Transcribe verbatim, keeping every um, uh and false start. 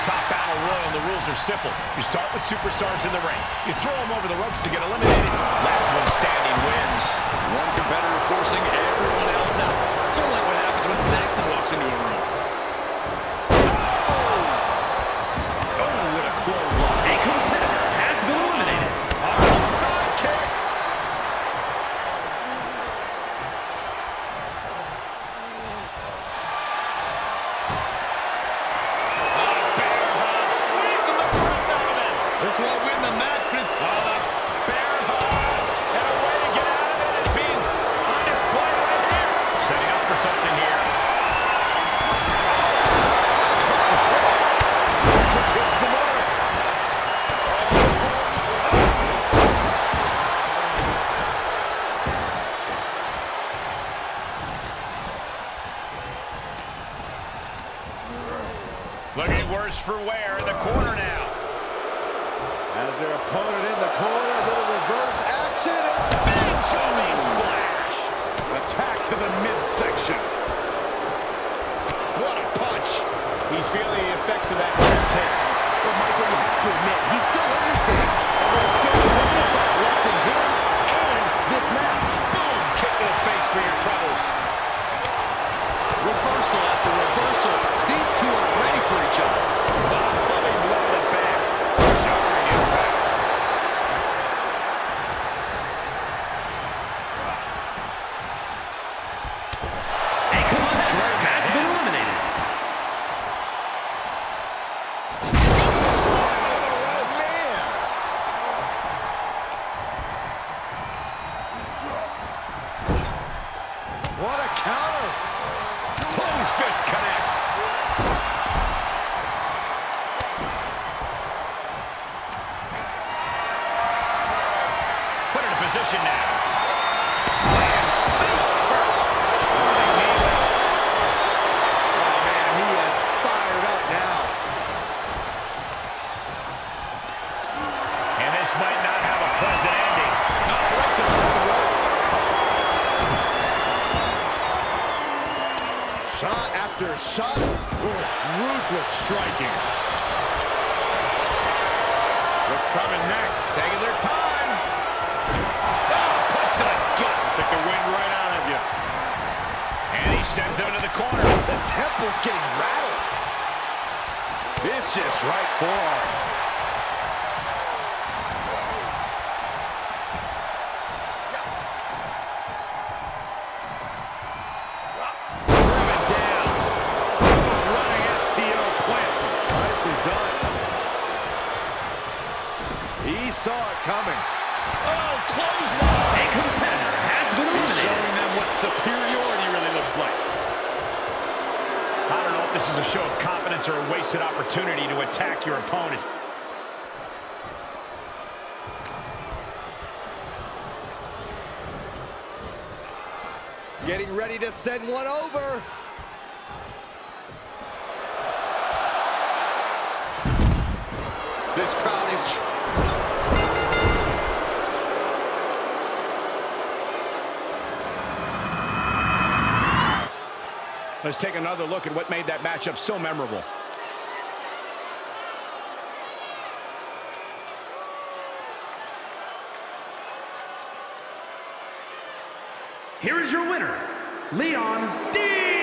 top battle royal, and the rules are simple. You start with superstars in the ring. You throw them over the ropes to get eliminated. Last one standing wins. One competitor forcing everyone else out. Sort of like what happens when Saxton walks into a room. Oh, what a clothesline. A competitor has been eliminated. Outside kick. This won't win the match, but it's... Oh, the bear hug. And a way to get out of it is being on display right here. Setting up for something here. Hits the mark. Looking worse for wear in the corner now. As their opponent in the corner, a little reverse action. Big jumping splash. Attack to the midsection. What a punch. He's feeling the effects of that left hit. Well, Michael, you have to admit, he's still in this thing. And there's still plenty of fight left in him and this match. Boom! Kick to the face for your troubles. Reversal after reversal. These two are ready for each other. Oh, clubbing blow to the back. Jarring impact. A competitor has been eliminated. Man. What a counter. Closed fist connects. Put in a position now. Lands face first. Running knee. Oh, man, he is fired up now. And this might not have a pleasant ending. Not right to the throat. Shot after shot. Oh, it's ruthless striking. What's coming next? Taking their time. Oh, punch to the gut. Took the wind right out of you. And he sends him into the corner. The temple's getting rattled. Vicious right forearm. Driven down. Running F T O plants him. Nicely done. He saw it coming. Oh, clothesline. A competitor has been He's eliminated. showing them what superiority really looks like. I don't know if this is a show of confidence or a wasted opportunity to attack your opponent. Getting ready to send one over. This crowd is... Let's take another look at what made that matchup so memorable. Here is your winner, Leon D.